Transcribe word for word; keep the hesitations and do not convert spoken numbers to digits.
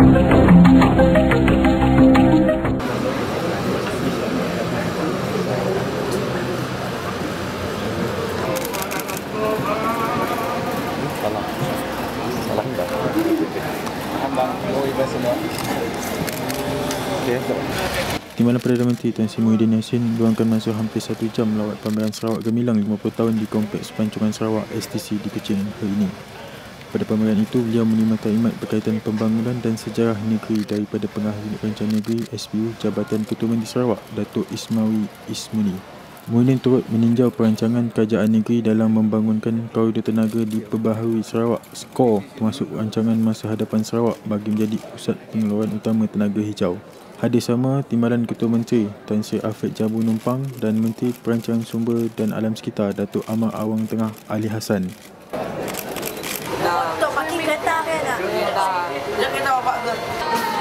Di mana Perdana Menteri Tan Sri Muhyiddin Yassin luangkan masa hampir satu jam melawat pameran Sarawak Gemilang lima puluh tahun di Kompleks Pelancongan Sarawak S T C di Kuching hari ini. Pada pameran itu, beliau menerima taklimat berkaitan pembangunan dan sejarah negeri daripada Pengarah Unit Perancangan Negeri S P U Jabatan Ketua Menteri Sarawak, Datuk Ismawi Ismuni. Muhyiddin turut meninjau perancangan kerajaan negeri dalam membangunkan koridor tenaga di Perbaharui Sarawak S C O R, termasuk rancangan masa hadapan Sarawak bagi menjadi pusat pengeluaran utama tenaga hijau. Hadir sama Timbalan Ketua Menteri Tan Sri Alfred Jabu Numpang dan Menteri Perancangan Sumber dan Alam Sekitar Datuk Amar Awang Tengah Ali Hassan. Untuk pakai kereta ke tak? Kereta. Kereta bapak tu.